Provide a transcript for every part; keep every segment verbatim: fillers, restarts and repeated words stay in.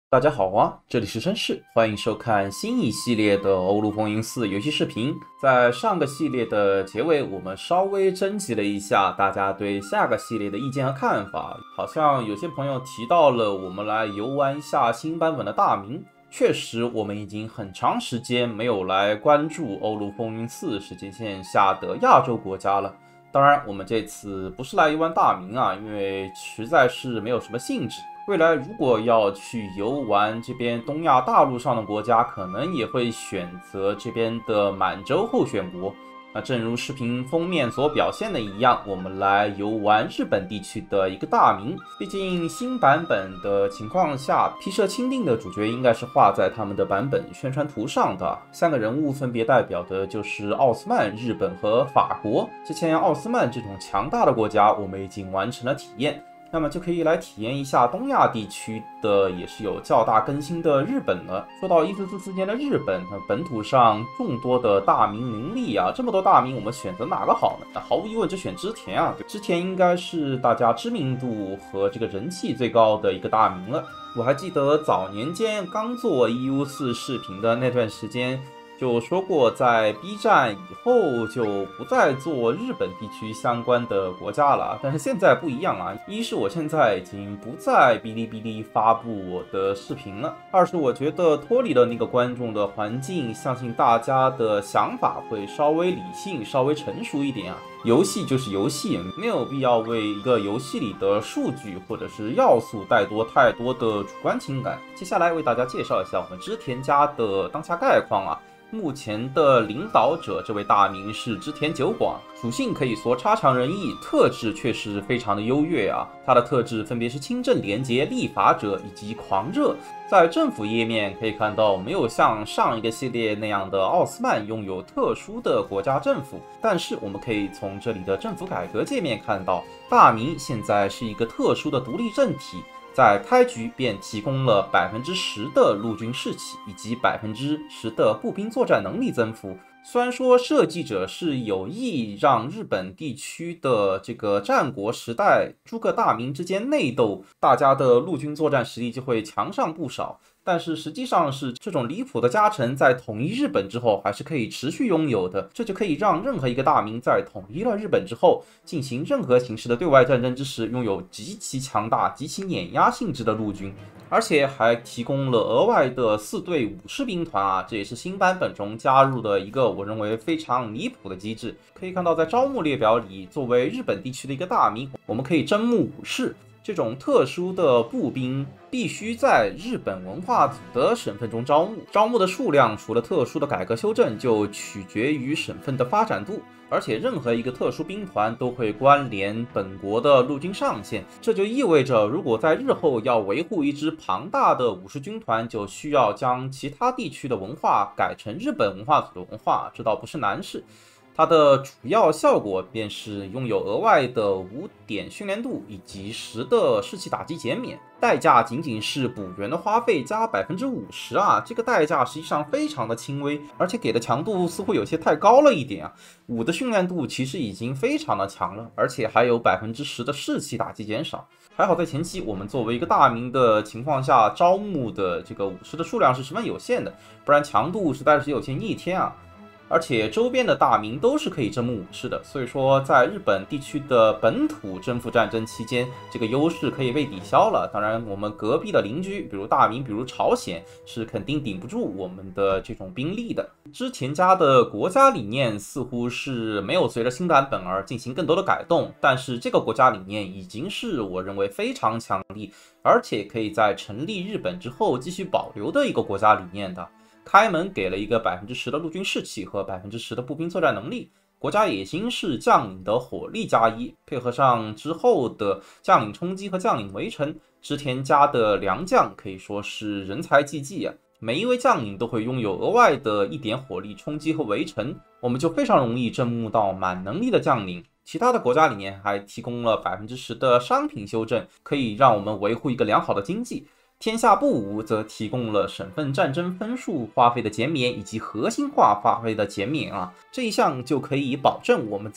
大家好啊，这里是绅士，欢迎收看新一系列的《欧陆风云四》游戏视频。在上个系列的结尾，我们稍微征集了一下大家对下个系列的意见和看法。好像有些朋友提到了我们来游玩一下新版本的大明。确实，我们已经很长时间没有来关注《欧陆风云四》时间线下的亚洲国家了。当然，我们这次不是来游玩大明啊，因为实在是没有什么兴致。未来如果要去游玩这边东亚大陆上的国家，可能也会选择这边的满洲候选国。那正如视频封面所表现的一样，我们来游玩日本地区的一个大明。毕竟新版本的情况下，批社钦定的主角应该是画在他们的版本宣传图上的。三个人物分别代表的就是奥斯曼、日本和法国。之前奥斯曼这种强大的国家，我们已经完成了体验。那么就可以来体验一下东亚地区的也是有较大更新的日本了。说到一四四四年的日本，那本土上众多的大名林立啊，这么多大名，我们选择哪个好呢？那毫无疑问，只选织田啊。织田应该是大家知名度和这个人气最高的一个大名了。我还记得早年间刚做 E U 四视频的那段时间，就说过，在 B 站以后就不再做日本地区相关的国家了。但是现在不一样啊，一是我现在已经不在哔哩哔哩发布我的视频了，二是我觉得脱离了那个观众的环境，相信大家的想法会稍微理性、稍微成熟一点啊。游戏就是游戏，没有必要为一个游戏里的数据或者是要素带多太多的主观情感。接下来为大家介绍一下我们织田家的当下概况啊。目前的领导者这位大名是织田久广，属性可以说差强人意，特质却是非常的优越啊。他的特质分别是清正廉洁、立法者以及狂热。在政府页面可以看到，没有像上一个系列那样的奥斯曼拥有特殊的国家政府，但是我们可以从这里的政府改革界面看到，大明现在是一个特殊的独立政体。在开局便提供了百分之十的陆军士气以及百分之十的步兵作战能力增幅。虽然说设计者是有意让日本地区的这个战国时代诸葛大名之间内斗，大家的陆军作战实力就会强上不少。但是实际上是这种离谱的加成，在统一日本之后还是可以持续拥有的，这就可以让任何一个大名在统一了日本之后，进行任何形式的对外战争之时，拥有极其强大、极其碾压性质的陆军，而且还提供了额外的四队武士兵团啊，这也是新版本中加入的一个我认为非常离谱的机制。可以看到，在招募列表里，作为日本地区的一个大名，我们可以征募武士。这种特殊的步兵必须在日本文化组的省份中招募，招募的数量除了特殊的改革修正，就取决于省份的发展度，而且任何一个特殊兵团都会关联本国的陆军上限。这就意味着，如果在日后要维护一支庞大的武士军团，就需要将其他地区的文化改成日本文化组的文化，这倒不是难事。它的主要效果便是拥有额外的五点训练度以及十的士气打击减免，代价仅仅是补员的花费加百分之五十啊！这个代价实际上非常的轻微，而且给的强度似乎有些太高了一点啊。五的训练度其实已经非常的强了，而且还有百分之十的士气打击减少。还好在前期我们作为一个大名的情况下，招募的这个武士的数量是十分有限的，不然强度实在是有些逆天啊。而且周边的大名都是可以征募武士的，所以说在日本地区的本土征服战争期间，这个优势可以被抵消了。当然，我们隔壁的邻居，比如大明，比如朝鲜，是肯定顶不住我们的这种兵力的。织田家的国家理念似乎是没有随着新版本而进行更多的改动，但是这个国家理念已经是我认为非常强力，而且可以在成立日本之后继续保留的一个国家理念的。开门给了一个百分之十的陆军士气和百分之十的步兵作战能力，国家野心是将领的火力加一，配合上之后的将领冲击和将领围城，织田家的良将可以说是人才济济啊！每一位将领都会拥有额外的一点火力冲击和围城，我们就非常容易征募到满能力的将领。其他的国家里面还提供了百分之十的商品修正，可以让我们维护一个良好的经济。天下不武则提供了省份战争分数花费的减免以及核心化花费的减免啊，这一项就可以保证我们在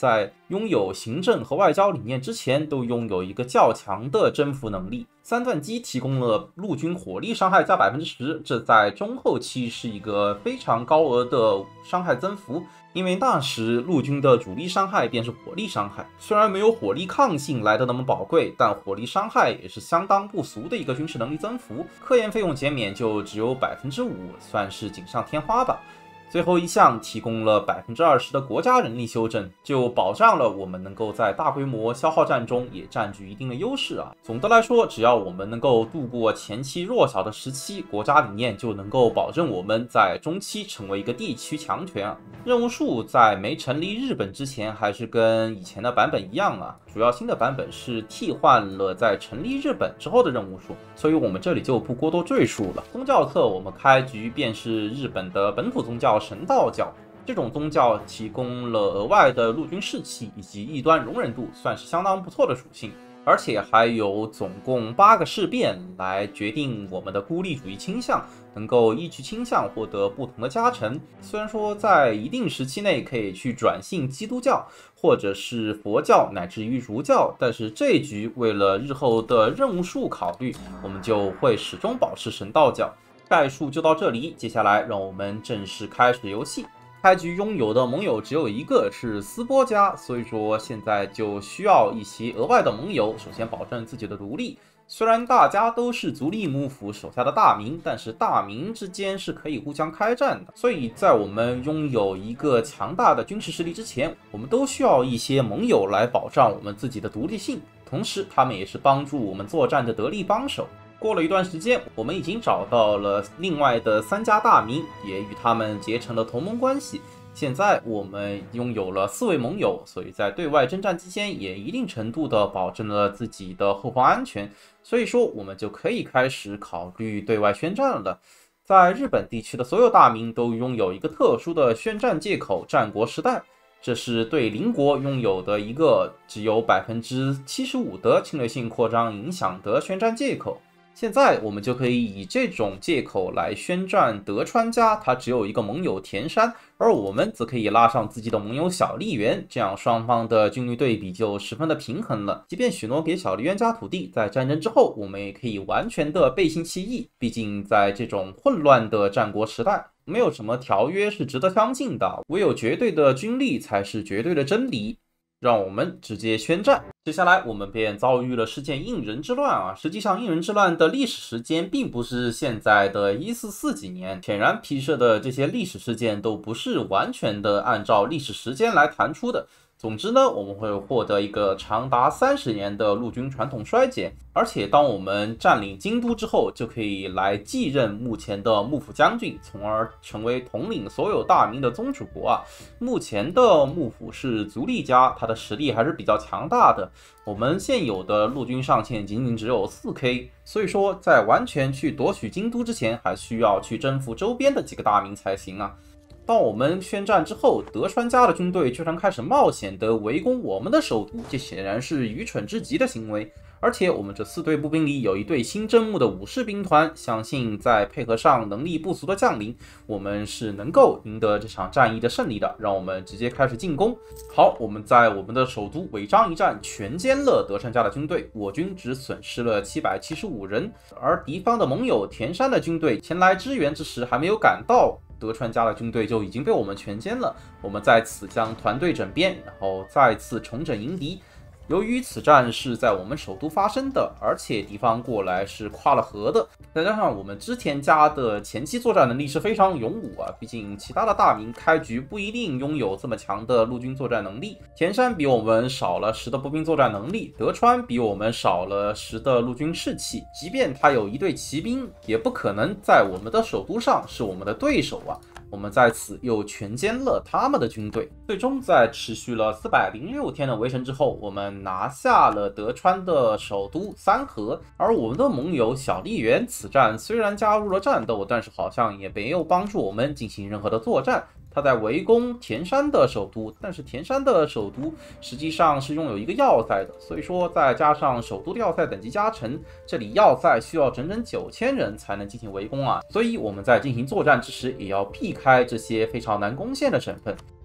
拥有行政和外交理念之前，都拥有一个较强的征服能力。三段机提供了陆军火力伤害加 百分之十， 这在中后期是一个非常高额的伤害增幅。因为那时陆军的主力伤害便是火力伤害，虽然没有火力抗性来的那么宝贵，但火力伤害也是相当不俗的一个军事能力增幅。科研费用减免就只有 百分之五， 算是锦上添花吧。最后一项提供了 百分之二十 的国家人力修正，就保障了我们能够在大规模消耗战中也占据一定的优势啊。总的来说，只要我们能够度过前期弱小的时期，国家理念就能够保证我们在中期成为一个地区强权啊。任务树在没成立日本之前，还是跟以前的版本一样啊，主要新的版本是替换了在成立日本之后的任务树，所以我们这里就不过多赘述了。宗教册我们开局便是日本的本土宗教神道教，这种宗教提供了额外的陆军士气以及异端容忍度，算是相当不错的属性。而且还有总共八个事变来决定我们的孤立主义倾向，能够依据倾向获得不同的加成。虽然说在一定时期内可以去转信基督教，或者是佛教乃至于儒教，但是这一局为了日后的任务数考虑，我们就会始终保持神道教。概述就到这里，接下来让我们正式开始游戏。开局拥有的盟友只有一个，是斯波家，所以说现在就需要一些额外的盟友，首先保证自己的独立。虽然大家都是足利幕府手下的大名，但是大名之间是可以互相开战的，所以在我们拥有一个强大的军事实力之前，我们都需要一些盟友来保障我们自己的独立性，同时他们也是帮助我们作战的得力帮手。过了一段时间，我们已经找到了另外的三家大名，也与他们结成了同盟关系。现在我们拥有了四位盟友，所以在对外征战期间也一定程度的保证了自己的后方安全。所以说，我们就可以开始考虑对外宣战了。在日本地区的所有大名都拥有一个特殊的宣战借口——战国时代。这是对邻国拥有的一个只有 百分之七十五 的侵略性扩张影响的宣战借口。现在我们就可以以这种借口来宣战德川家，他只有一个盟友田山，而我们则可以拉上自己的盟友小笠原，这样双方的军力对比就十分的平衡了。即便许诺给小笠原家土地，在战争之后，我们也可以完全的背信弃义。毕竟在这种混乱的战国时代，没有什么条约是值得相信的，唯有绝对的军力才是绝对的真理。让我们直接宣战。接下来我们便遭遇了事件应仁之乱啊。实际上应仁之乱的历史时间并不是现在的一四四几年，显然批设的这些历史事件都不是完全的按照历史时间来弹出的。总之呢，我们会获得一个长达三十年的陆军传统衰减，而且当我们占领京都之后，就可以来继任目前的幕府将军，从而成为统领所有大名的宗主国啊。目前的幕府是足利家，它的实力还是比较强大的。我们现有的陆军上限仅仅只有 四 K， 所以说在完全去夺取京都之前，还需要去征服周边的几个大名才行啊。当我们宣战之后，德川家的军队居然开始冒险的围攻我们的首都，这显然是愚蠢至极的行为。而且我们这四队步兵里有一队新征募的武士兵团，相信再配合上能力不俗的将领，我们是能够赢得这场战役的胜利的。让我们直接开始进攻。好，我们在我们的首都尾张一战全歼了德川家的军队，我军只损失了七百七十五人，而敌方的盟友田山的军队前来支援之时还没有赶到，德川家的军队就已经被我们全歼了。我们在此将团队整编，然后再次重整营敌。由于此战是在我们首都发生的，而且敌方过来是跨了河的，再加上我们织田家的前期作战能力是非常勇武啊，毕竟其他的大名开局不一定拥有这么强的陆军作战能力。田山比我们少了十的步兵作战能力，德川比我们少了十的陆军士气，即便他有一队骑兵，也不可能在我们的首都上是我们的对手啊。我们在此又全歼了他们的军队，最终在持续了四百零六天的围城之后，我们拿下了德川的首都三河。而我们的盟友小笠原此战虽然加入了战斗，但是好像也没有帮助我们进行任何的作战。他在围攻田山的首都，但是田山的首都实际上是拥有一个要塞的，所以说再加上首都的要塞等级加成，这里要塞需要整整九千人才能进行围攻啊。所以我们在进行作战之时，也要避开这些非常难攻陷的省份。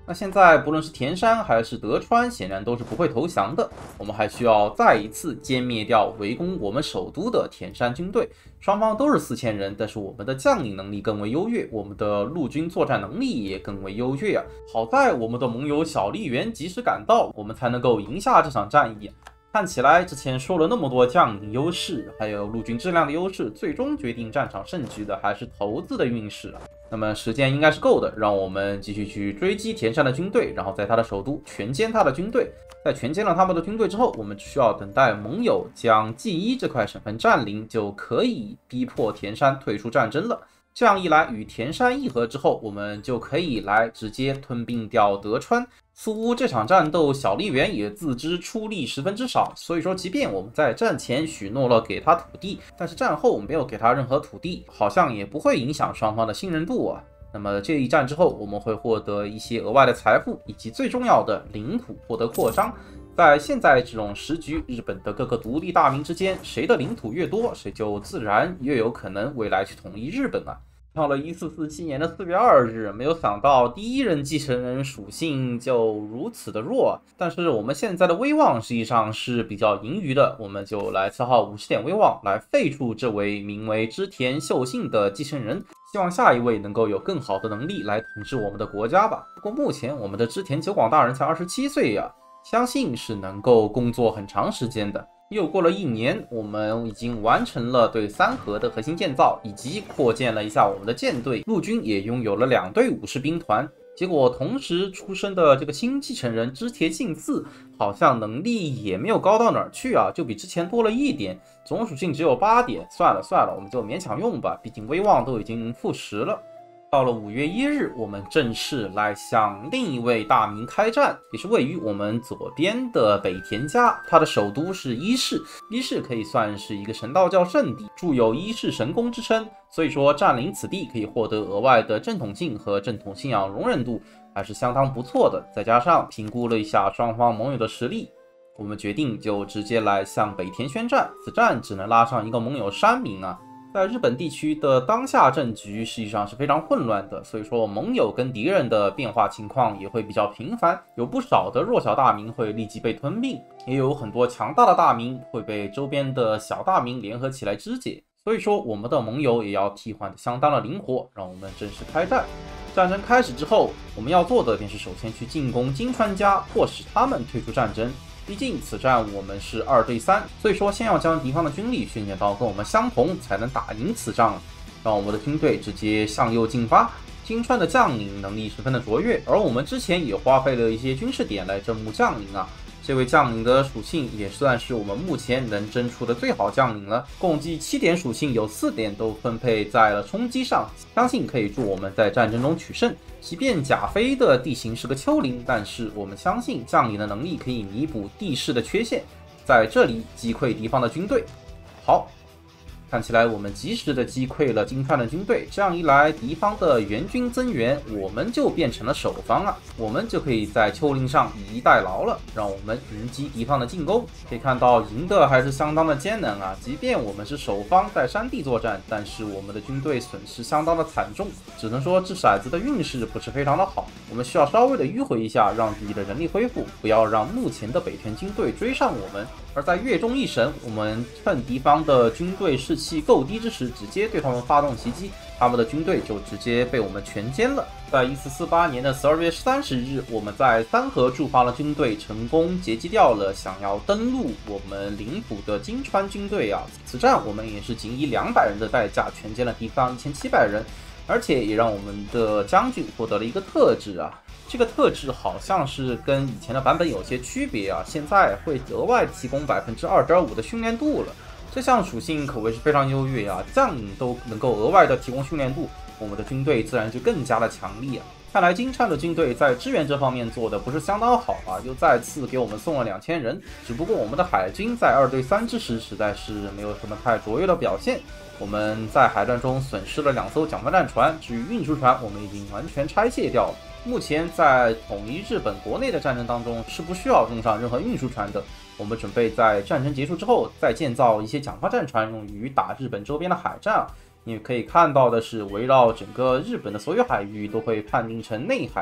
那现在不论是田山还是德川，显然都是不会投降的。我们还需要再一次歼灭掉围攻我们首都的田山军队。双方都是四千人，但是我们的将领能力更为优越，我们的陆军作战能力也更为优越啊。好在我们的盟友小笠原及时赶到，我们才能够赢下这场战役。看起来之前说了那么多将领优势，还有陆军质量的优势，最终决定战场胜局的还是投资的运势啊。那么时间应该是够的，让我们继续去追击田山的军队，然后在他的首都全歼他的军队。在全歼了他们的军队之后，我们只需要等待盟友将纪伊这块省份占领，就可以逼迫田山退出战争了。这样一来，与田山议和之后，我们就可以来直接吞并掉德川。似乎这场战斗，小笠原也自知出力十分之少，所以说，即便我们在战前许诺了给他土地，但是战后没有给他任何土地，好像也不会影响双方的信任度啊。那么这一战之后，我们会获得一些额外的财富，以及最重要的领土获得扩张。在现在这种时局，日本的各个独立大名之间，谁的领土越多，谁就自然越有可能未来去统一日本啊。到了一四四七年的四月二日，没有想到第一任继承人属性就如此的弱，但是我们现在的威望实际上是比较盈余的，我们就来消耗五十点威望来废除这位名为织田秀信的继承人，希望下一位能够有更好的能力来统治我们的国家吧。不过目前我们的织田久广大人才二十七岁呀，相信是能够工作很长时间的。又过了一年，我们已经完成了对三河的核心建造，以及扩建了一下我们的舰队，陆军也拥有了两队武士兵团。结果同时出生的这个新继承人织田信次，好像能力也没有高到哪儿去啊，就比之前多了一点，总属性只有八点。算了算了，我们就勉强用吧，毕竟威望都已经负十了。到了五月一日，我们正式来向另一位大名开战，也是位于我们左边的北田家，它的首都是伊势。伊势可以算是一个神道教圣地，著有伊势神宫之称，所以说占领此地可以获得额外的正统性和正统信仰容忍度，还是相当不错的。再加上评估了一下双方盟友的实力，我们决定就直接来向北田宣战。此战只能拉上一个盟友山民啊。在日本地区的当下政局实际上是非常混乱的，所以说盟友跟敌人的变化情况也会比较频繁，有不少的弱小大名会立即被吞并，也有很多强大的大名会被周边的小大名联合起来肢解。所以说我们的盟友也要替换的相当的灵活，让我们正式开战。战争开始之后，我们要做的便是首先去进攻金川家，迫使他们退出战争。毕竟此战我们是二对三，所以说先要将敌方的军力训练到跟我们相同，才能打赢此仗。让我们的军队直接向右进发。金川的将领能力十分的卓越，而我们之前也花费了一些军事点来征募将领啊。这位将领的属性也算是我们目前能征出的最好将领了，共计七点属性，有四点都分配在了冲击上，相信可以助我们在战争中取胜。即便甲飞的地形是个丘陵，但是我们相信将领的能力可以弥补地势的缺陷，在这里击溃敌方的军队。好，看起来我们及时的击溃了金川的军队，这样一来，敌方的援军增援，我们就变成了守方了，我们就可以在丘陵上以逸待劳了，让我们迎击敌方的进攻。可以看到，赢的还是相当的艰难啊！即便我们是守方在山地作战，但是我们的军队损失相当的惨重，只能说掷骰子的运势不是非常的好。我们需要稍微的迂回一下，让自己的人力恢复，不要让目前的北田军队追上我们。而在月中一神，我们趁敌方的军队士气够低之时，直接对他们发动袭击，他们的军队就直接被我们全歼了。在一四四八年的十二月三十日，我们在三河驻防的军队成功截击掉了想要登陆我们领土的金川军队啊！此战我们也是仅以两百人的代价全歼了敌方一千七百人，而且也让我们的将军获得了一个特质啊。这个特质好像是跟以前的版本有些区别啊，现在会额外提供 百分之二点五 的训练度了。这项属性可谓是非常优越啊，将领都能够额外的提供训练度，我们的军队自然就更加的强力啊。看来金川的军队在支援这方面做的不是相当好啊，又再次给我们送了两千人。只不过我们的海军在二对三之时实在是没有什么太卓越的表现，我们在海战中损失了两艘蒋方战船，至于运输船我们已经完全拆卸掉了。目前在统一日本国内的战争当中是不需要用上任何运输船的，我们准备在战争结束之后再建造一些蒋方战船，用于打日本周边的海战。你可以看到的是，围绕整个日本的所有海域都会判定成内海，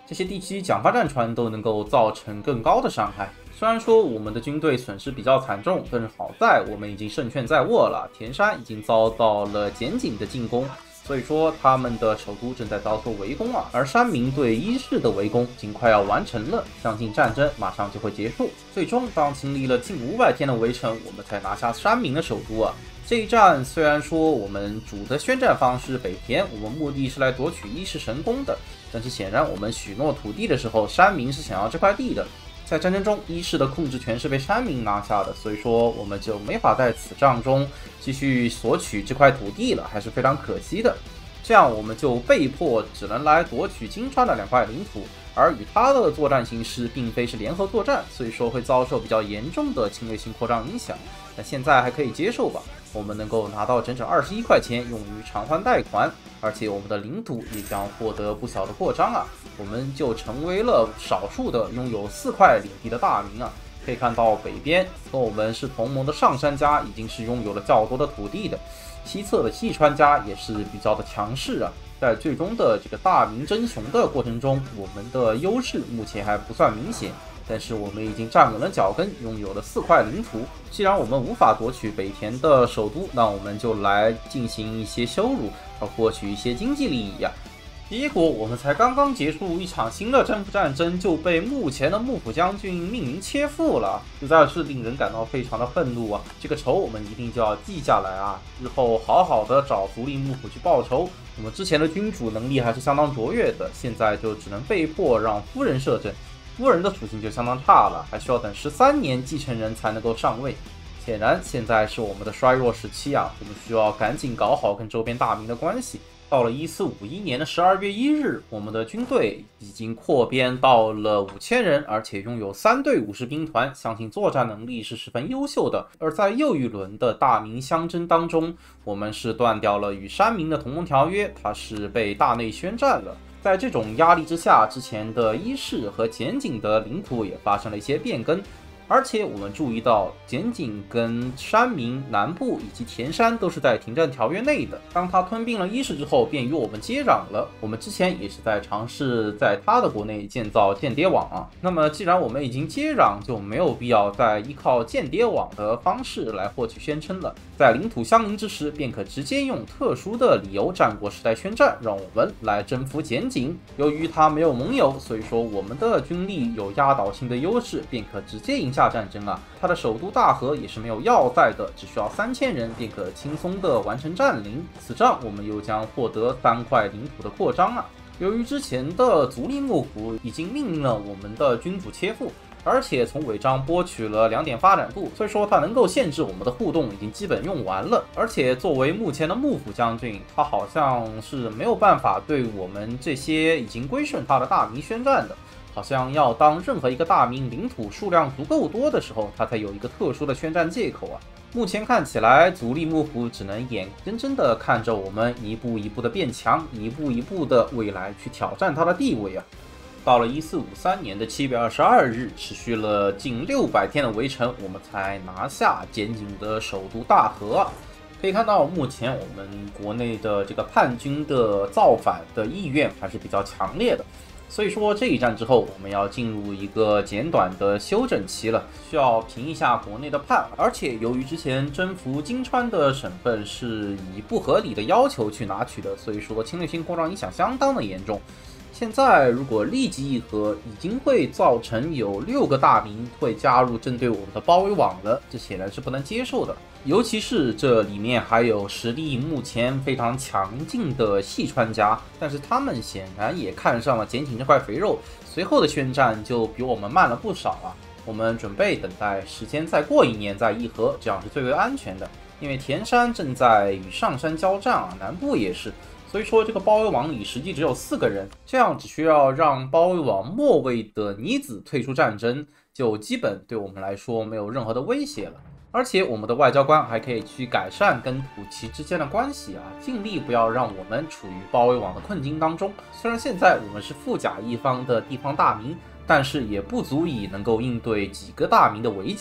这些地区蒋发战船都能够造成更高的伤害。虽然说我们的军队损失比较惨重，但是好在我们已经胜券在握了，田山已经遭到了简景的进攻。所以说，他们的首都正在遭受围攻啊，而山民对伊势的围攻尽快要完成了，相信战争马上就会结束。最终，当经历了近五百天的围城，我们才拿下山民的首都啊。这一战虽然说我们主的宣战方是北田，我们目的是来夺取伊势神宫的，但是显然我们许诺土地的时候，山民是想要这块地的。在战争中，伊势的控制权是被山民拿下的，所以说我们就没法在此仗中继续索取这块土地了，还是非常可惜的。这样我们就被迫只能来夺取金川的两块领土，而与他的作战形势并非是联合作战，所以说会遭受比较严重的侵略性扩张影响。但现在还可以接受吧，我们能够拿到整整二十一块钱用于偿还贷款，而且我们的领土也将获得不小的扩张啊，我们就成为了少数的拥有四块领地的大名啊。可以看到北边和我们是同盟的上杉家已经是拥有了较多的土地的，西侧的细川家也是比较的强势啊。在最终的这个大名争雄的过程中，我们的优势目前还不算明显，但是我们已经站稳了脚跟，拥有了四块领土。既然我们无法夺取北田的首都，那我们就来进行一些羞辱，而获取一些经济利益呀、啊。结果我们才刚刚结束一场新的征服战争，就被目前的幕府将军命名切腹了，实在是令人感到非常的愤怒啊！这个仇我们一定就要记下来啊，日后好好的找足利幕府去报仇。我们之前的君主能力还是相当卓越的，现在就只能被迫让夫人摄政，夫人的属性就相当差了，还需要等十三年继承人才能够上位。显然现在是我们的衰弱时期啊，我们需要赶紧搞好跟周边大名的关系。到了一四五一年的十二月一日，我们的军队已经扩编到了五千人，而且拥有三队武士兵团，相信作战能力是十分优秀的。而在又一轮的大名相争当中，我们是断掉了与山民的同盟条约，它是被大内宣战了。在这种压力之下，之前的伊势和简景的领土也发生了一些变更。而且我们注意到，简景跟山民南部以及田山都是在停战条约内的。当他吞并了伊势之后，便与我们接壤了。我们之前也是在尝试在他的国内建造间谍网啊。那么既然我们已经接壤，就没有必要再依靠间谍网的方式来获取宣称了。在领土相邻之时，便可直接用特殊的理由战国时代宣战，让我们来征服简景。由于他没有盟友，所以说我们的军力有压倒性的优势，便可直接赢下战争啊。他的首都大和也是没有要塞的，只需要三千人便可轻松的完成占领。此仗我们又将获得三块领土的扩张啊。由于之前的足利幕府已经命令了我们的君主切腹，而且从尾张剥取了两点发展度，所以说它能够限制我们的互动已经基本用完了。而且作为目前的幕府将军，他好像是没有办法对我们这些已经归顺他的大名宣战的，好像要当任何一个大名领土数量足够多的时候，他才有一个特殊的宣战借口啊。目前看起来，足利幕府只能眼睁睁的看着我们一步一步的变强，一步一步的未来去挑战他的地位啊。到了一四五三年的七月二十二日，持续了近六百天的围城，我们才拿下简景的首都大和啊。可以看到，目前我们国内的这个叛军的造反的意愿还是比较强烈的。所以说这一战之后，我们要进入一个简短的休整期了，需要平一下国内的叛。而且由于之前征服金川的省份是以不合理的要求去拿取的，所以说侵略性扩张影响相当的严重。现在如果立即议和，已经会造成有六个大名会加入针对我们的包围网了，这显然是不能接受的。尤其是这里面还有实力目前非常强劲的细川家，但是他们显然也看上了简景这块肥肉，随后的宣战就比我们慢了不少啊。我们准备等待时间再过一年再议和，这样是最为安全的。因为田山正在与上山交战啊，南部也是。所以说这个包围网里实际只有四个人，这样只需要让包围网末位的尼子退出战争，就基本对我们来说没有任何的威胁了。而且我们的外交官还可以去改善跟土岐之间的关系啊，尽力不要让我们处于包围网的困境当中。虽然现在我们是富甲一方的地方大名，但是也不足以能够应对几个大名的围剿。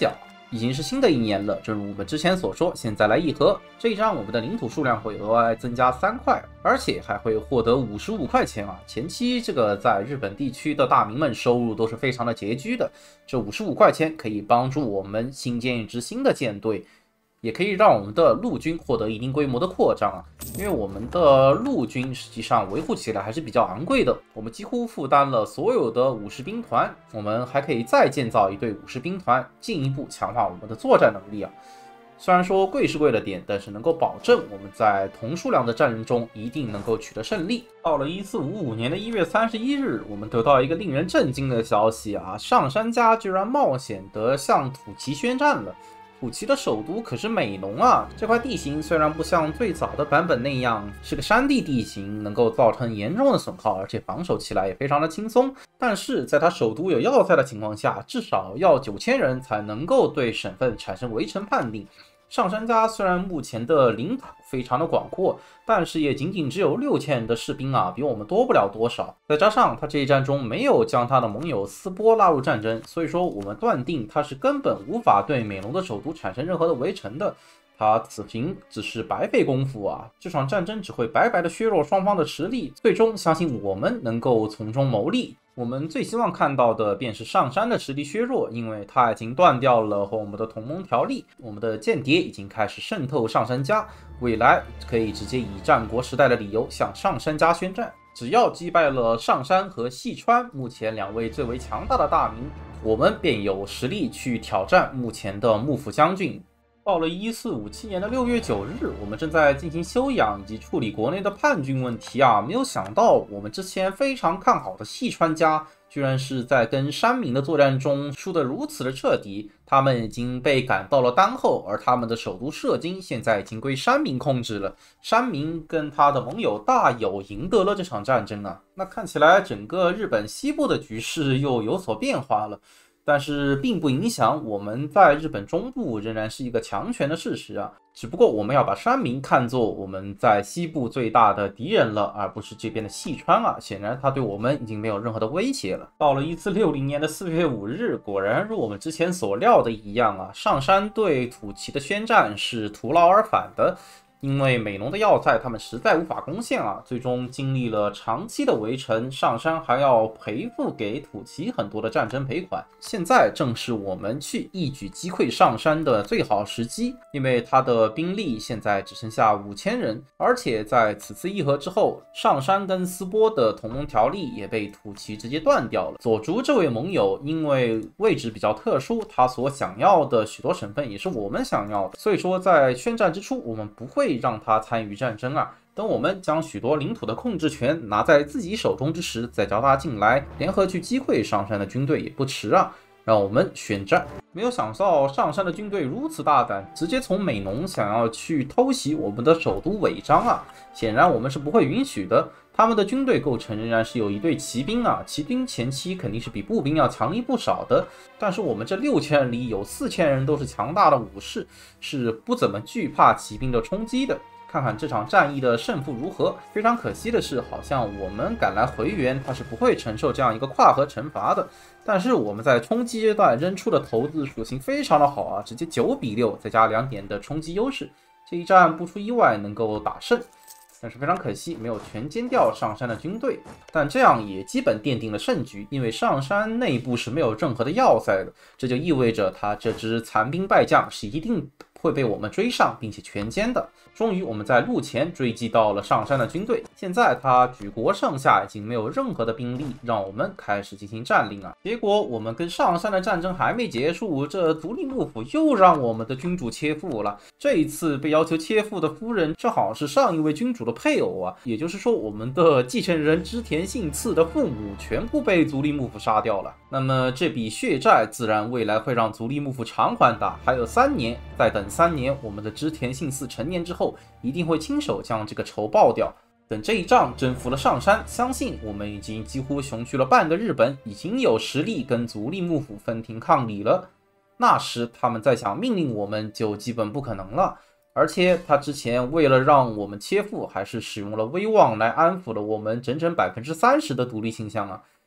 已经是新的一年了，正如我们之前所说，现在来议和，这一仗我们的领土数量会额外增加三块，而且还会获得五十五块钱啊！前期这个在日本地区的大名们收入都是非常的拮据的，这五十五块钱可以帮助我们新建一支新的舰队。也可以让我们的陆军获得一定规模的扩张啊，因为我们的陆军实际上维护起来还是比较昂贵的，我们几乎负担了所有的武士兵团，我们还可以再建造一队武士兵团，进一步强化我们的作战能力啊。虽然说贵是贵了点，但是能够保证我们在同数量的战争中一定能够取得胜利。到了一四五五年的一月三十一日，我们得到一个令人震惊的消息啊，上杉家居然冒险地向土岐宣战了。土岐的首都可是美浓啊！这块地形虽然不像最早的版本那样是个山地地形，能够造成严重的损耗，而且防守起来也非常的轻松。但是在它首都有要塞的情况下，至少要九千人才能够对省份产生围城判定。上杉家虽然目前的领土非常的广阔，但是也仅仅只有六千人的士兵啊，比我们多不了多少。再加上他这一战中没有将他的盟友斯波拉入战争，所以说我们断定他是根本无法对美浓的首都产生任何的围城的。他此行只是白费功夫啊！这场战争只会白白的削弱双方的实力，最终相信我们能够从中牟利。我们最希望看到的便是上杉的实力削弱，因为他已经断掉了和我们的同盟条例，我们的间谍已经开始渗透上杉家，未来可以直接以战国时代的理由向上杉家宣战。只要击败了上杉和细川目前两位最为强大的大名，我们便有实力去挑战目前的幕府将军。到了一四五七年的六月九日，我们正在进行休养以及处理国内的叛军问题啊，没有想到我们之前非常看好的细川家，居然是在跟山民的作战中输得如此的彻底，他们已经被赶到了丹后，而他们的首都摄津现在已经归山民控制了。山民跟他的盟友大友赢得了这场战争啊，那看起来整个日本西部的局势又有所变化了。但是并不影响我们在日本中部仍然是一个强权的事实啊，只不过我们要把山民看作我们在西部最大的敌人了，而不是这边的细川啊。显然他对我们已经没有任何的威胁了。到了一四六零年的四月五日，果然如我们之前所料的一样啊，上杉对土岐的宣战是徒劳而返的。因为美浓的要塞他们实在无法攻陷啊，最终经历了长期的围城，上杉还要赔付给土岐很多的战争赔款。现在正是我们去一举击溃上杉的最好时机，因为他的兵力现在只剩下五千人，而且在此次议和之后，上杉跟斯波的同盟条例也被土岐直接断掉了。佐竹这位盟友因为位置比较特殊，他所想要的许多省份也是我们想要的，所以说在宣战之初，我们不会让他参与战争啊，等我们将许多领土的控制权拿在自己手中之时，再叫他进来，联合去击溃上杉的军队也不迟啊。让我们宣战。没有想到上杉的军队如此大胆，直接从美浓想要去偷袭我们的首都尾张啊！显然我们是不会允许的。他们的军队构成仍然是有一队骑兵啊，骑兵前期肯定是比步兵要强力不少的。但是我们这六千人里有四千人都是强大的武士，是不怎么惧怕骑兵的冲击的。看看这场战役的胜负如何。非常可惜的是，好像我们赶来回援，他是不会承受这样一个跨河惩罚的。但是我们在冲击阶段扔出的骰子属性非常的好啊，直接九比六，再加两点的冲击优势，这一战不出意外能够打胜。但是非常可惜，没有全歼掉上杉的军队，但这样也基本奠定了胜局，因为上杉内部是没有任何的要塞的，这就意味着他这支残兵败将是一定会被我们追上并且全歼的。终于我们在路前追击到了上杉的军队，现在他举国上下已经没有任何的兵力让我们开始进行占领了。结果我们跟上杉的战争还没结束，这足利幕府又让我们的君主切腹了。这一次被要求切腹的夫人正好是上一位君主的配偶啊，也就是说我们的继承人织田信次的父母全部被足利幕府杀掉了。那么这笔血债自然未来会让足利幕府偿还的，还有三年，再等三年，我们的织田信次成年之后一定会亲手将这个仇报掉。等这一仗征服了上杉，相信我们已经几乎雄踞了半个日本，已经有实力跟足利幕府分庭抗礼了。那时他们再想命令我们就基本不可能了。而且他之前为了让我们切腹，还是使用了威望来安抚了我们整整百分之三十的独立倾向啊。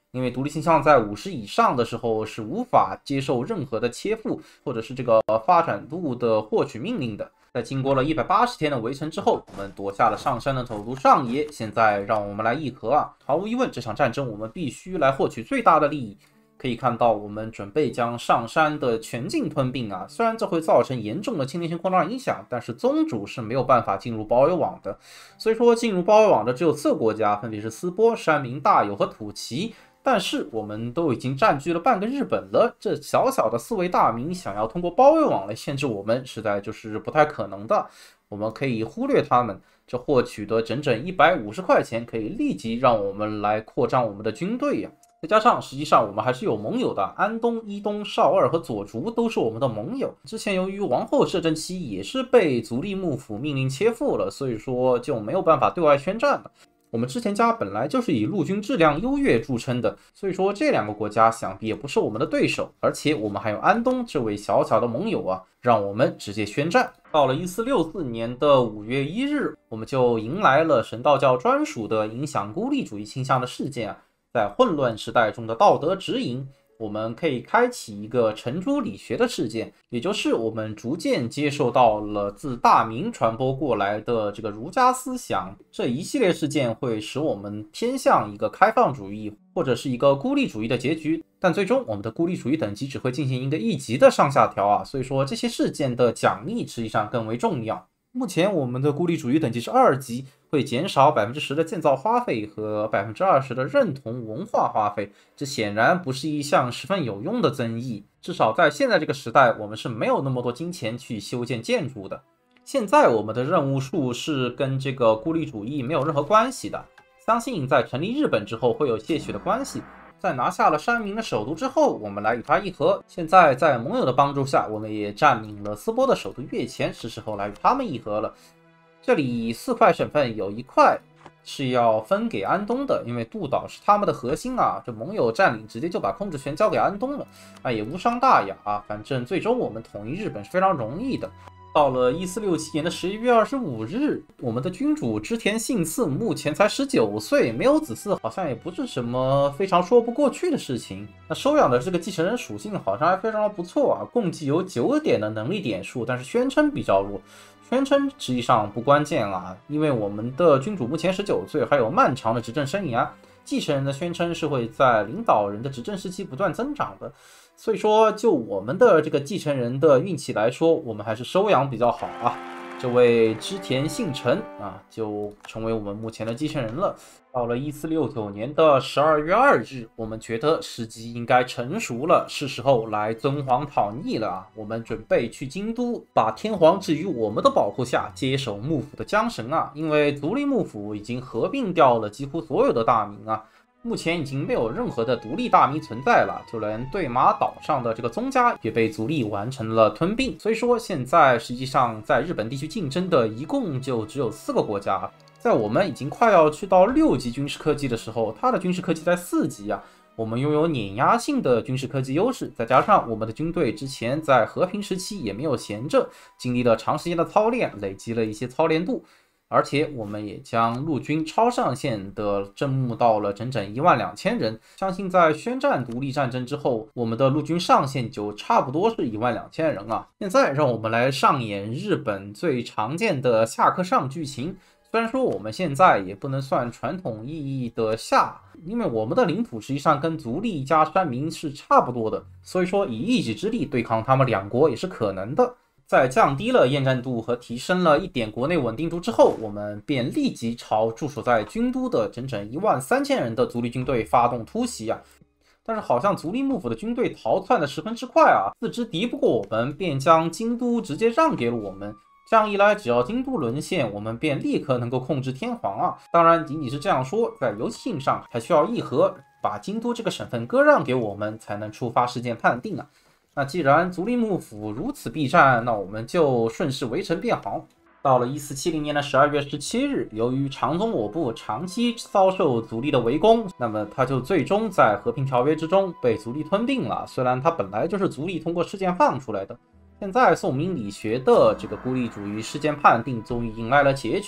因为独立倾向在五十以上的时候是无法接受任何的切腹或者是这个发展度的获取命令的。在经过了一百八十天的围城之后，我们夺下了上山的首都上野。现在让我们来议和啊！毫无疑问，这场战争我们必须来获取最大的利益。可以看到，我们准备将上山的全境吞并啊！虽然这会造成严重的侵略性扩张影响，但是宗主是没有办法进入包围网的。所以说，进入包围网的只有四个国家，分别是斯波、山明、大有和土岐。但是我们都已经占据了半个日本了，这小小的四位大名想要通过包围网来限制我们，实在就是不太可能的。我们可以忽略他们，这获取的整整一百五十块钱，可以立即让我们来扩张我们的军队呀。再加上，实际上我们还是有盟友的，安东、伊东、少二和佐竹都是我们的盟友。之前由于王后摄政期也是被足利幕府命令切腹了，所以说就没有办法对外宣战了。我们织田家本来就是以陆军质量优越著称的，所以说这两个国家想必也不是我们的对手，而且我们还有安东这位小小的盟友啊，让我们直接宣战。到了一四六四年的五月一日，我们就迎来了神道教专属的影响孤立主义倾向的事件啊，在混乱时代中的道德指引。我们可以开启一个程朱理学的事件，也就是我们逐渐接受到了自大明传播过来的这个儒家思想。这一系列事件会使我们偏向一个开放主义或者是一个孤立主义的结局，但最终我们的孤立主义等级只会进行一个一级的上下调啊，所以说这些事件的奖励实际上更为重要。目前我们的孤立主义等级是二级，会减少 百分之十 的建造花费和 百分之二十 的认同文化花费，这显然不是一项十分有用的增益，至少在现在这个时代，我们是没有那么多金钱去修建建筑的。现在我们的任务数是跟这个孤立主义没有任何关系的，相信在成立日本之后会有些许的关系。在拿下了山明的首都之后，我们来与他议和。现在在盟友的帮助下，我们也占领了斯波的首都越前，是时候来与他们议和了。这里四块省份有一块是要分给安东的，因为渡岛是他们的核心啊。这盟友占领直接就把控制权交给安东了，啊，也无伤大雅啊。反正最终我们统一日本是非常容易的。到了一四六七年的十一月二十五日，我们的君主织田信次目前才十九岁，没有子嗣，好像也不是什么非常说不过去的事情。那收养的这个继承人属性好像还非常的不错啊，共计有九点的能力点数，但是宣称比较弱。宣称实际上不关键啊，因为我们的君主目前十九岁，还有漫长的执政生涯，继承人的宣称是会在领导人的执政时期不断增长的。所以说，就我们的这个继承人的运气来说，我们还是收养比较好啊。这位织田信成啊，就成为我们目前的继承人了。到了一四六九年的十二月二日，我们觉得时机应该成熟了，是时候来尊皇讨逆了啊！我们准备去京都，把天皇置于我们的保护下，接手幕府的缰绳啊！因为足利幕府已经合并掉了几乎所有的大名啊。目前已经没有任何的独立大名存在了，就连对马岛上的这个宗家也被足利完成了吞并。所以说，现在实际上在日本地区竞争的一共就只有四个国家。在我们已经快要去到六级军事科技的时候，它的军事科技在四级啊。我们拥有碾压性的军事科技优势，再加上我们的军队之前在和平时期也没有闲着，经历了长时间的操练，累积了一些操练度。而且我们也将陆军超上限的征募到了整整一万两千人，相信在宣战独立战争之后，我们的陆军上限就差不多是一万两千人啊。现在让我们来上演日本最常见的下课上剧情。虽然说我们现在也不能算传统意义的下，因为我们的领土实际上跟足利加山明是差不多的，所以说以一己之力对抗他们两国也是可能的。在降低了厌战度和提升了一点国内稳定度之后，我们便立即朝驻守在军都的整整一万三千人的足利军队发动突袭啊！但是好像足利幕府的军队逃窜的十分之快啊，自知敌不过我们，便将京都直接让给了我们。这样一来，只要京都沦陷，我们便立刻能够控制天皇啊！当然，仅仅是这样说，在游戏性上还需要议和，把京都这个省份割让给我们，才能触发事件判定啊！那既然足利幕府如此避战，那我们就顺势围城便好。到了一四七零年的十二月十七日，由于长宗我部长期遭受足利的围攻，那么他就最终在和平条约之中被足利吞并了。虽然他本来就是足利通过事件放出来的，现在宋明理学的这个孤立主义事件判定终于迎来了结局。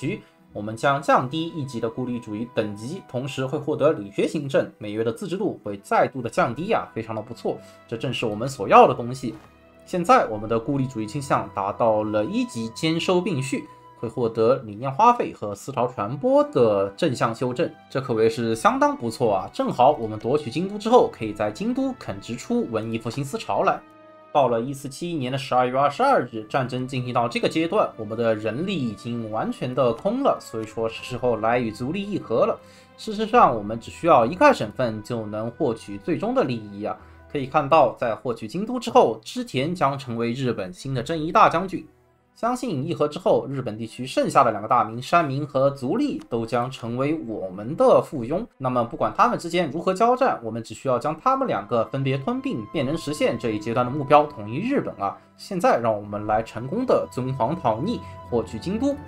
我们将降低一级的孤立主义等级，同时会获得理学行政，每月的自治度会再度的降低啊，非常的不错，这正是我们所要的东西。现在我们的孤立主义倾向达到了一级兼收并蓄，会获得理念花费和思潮传播的正向修正，这可谓是相当不错啊！正好我们夺取京都之后，可以在京都垦植出文艺复兴思潮来。到了一四七一年的十二月二十二日，战争进行到这个阶段，我们的人力已经完全的空了，所以说是时候来与足利议和了。事实上，我们只需要一块省份就能获取最终的利益啊！可以看到，在获取京都之后，织田将成为日本新的征夷大将军。相信议和之后，日本地区剩下的两个大名山民和足利都将成为我们的附庸。那么不管他们之间如何交战，我们只需要将他们两个分别吞并，便能实现这一阶段的目标，统一日本啊！现在让我们来成功的尊皇讨逆，获取京都。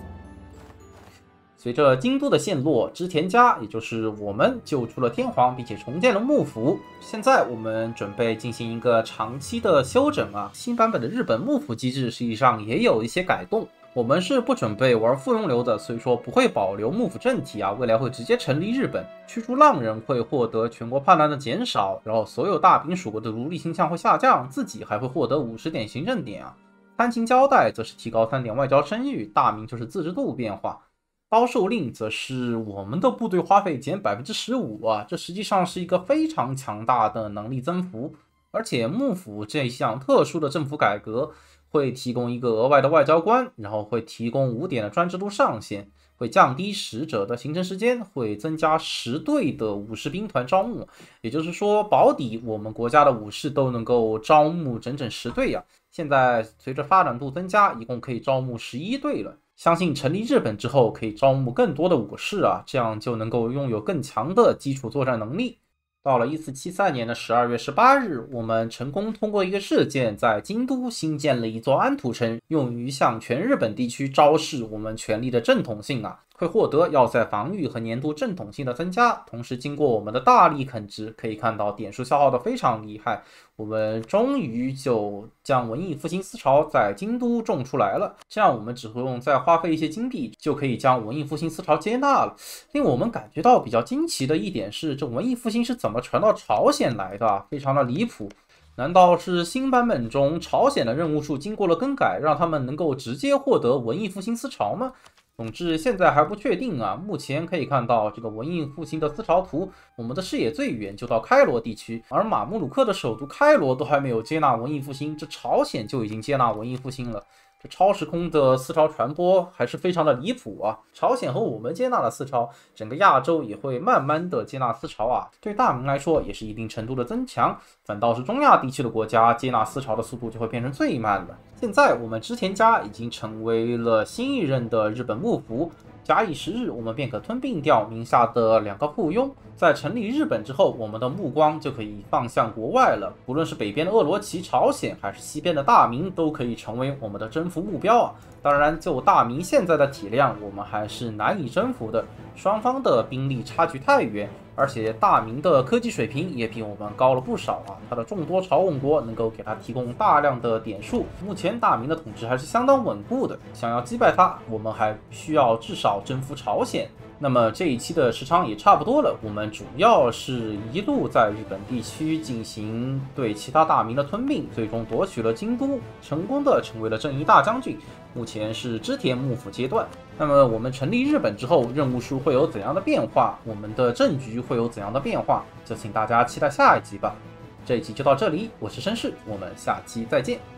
随着京都的陷落，织田家也就是我们救出了天皇，并且重建了幕府。现在我们准备进行一个长期的休整啊。新版本的日本幕府机制实际上也有一些改动。我们是不准备玩附庸流的，所以说不会保留幕府政体啊，未来会直接成立日本。驱逐浪人会获得全国叛乱的减少，然后所有大兵属国的奴隶倾向会下降，自己还会获得五十点行政点啊。摊清交代则是提高三点外交声誉，大名就是自治度变化。刀狩令则是我们的部队花费减 百分之十五 啊，这实际上是一个非常强大的能力增幅。而且幕府这项特殊的政府改革会提供一个额外的外交官，然后会提供五点的专制度上限，会降低使者的行程时间，会增加十队的武士兵团招募，也就是说保底我们国家的武士都能够招募整整十队啊。现在随着发展度增加，一共可以招募十一队了。相信成立日本之后，可以招募更多的武士啊，这样就能够拥有更强的基础作战能力。到了一四七三年的十二月十八日，我们成功通过一个事件，在京都新建了一座安土城，用于向全日本地区昭示我们权力的正统性啊，会获得要塞防御和年度正统性的增加。同时，经过我们的大力垦殖，可以看到点数消耗的非常厉害，我们终于就将文艺复兴思潮在京都种出来了。这样，我们只不用再花费一些金币，就可以将文艺复兴思潮接纳了。令我们感觉到比较惊奇的一点是，这文艺复兴是怎么传到朝鲜来的啊？非常的离谱。难道是新版本中朝鲜的任务数经过了更改，让他们能够直接获得文艺复兴思潮吗？总之现在还不确定啊。目前可以看到这个文艺复兴的思潮图，我们的视野最远就到开罗地区，而马穆鲁克的首都开罗都还没有接纳文艺复兴，这朝鲜就已经接纳文艺复兴了。这超时空的思潮传播还是非常的离谱啊！朝鲜和我们接纳了思潮，整个亚洲也会慢慢的接纳思潮啊。对大明来说也是一定程度的增强，反倒是中亚地区的国家接纳思潮的速度就会变成最慢了。现在我们织田家已经成为了新一任的日本幕府，假以时日，我们便可吞并掉名下的两个附庸。在成立日本之后，我们的目光就可以放向国外了。不论是北边的鄂罗奇、朝鲜，还是西边的大明，都可以成为我们的征服目标啊！当然，就大明现在的体量，我们还是难以征服的。双方的兵力差距太远，而且大明的科技水平也比我们高了不少啊！他的众多朝贡国能够给他提供大量的点数。目前大明的统治还是相当稳固的，想要击败他，我们还需要至少征服朝鲜。那么这一期的时长也差不多了，我们主要是一路在日本地区进行对其他大名的吞并，最终夺取了京都，成功的成为了征夷大将军。目前是织田幕府阶段。那么我们成立日本之后，任务数会有怎样的变化？我们的政局会有怎样的变化？就请大家期待下一集吧。这一集就到这里，我是绅士，我们下期再见。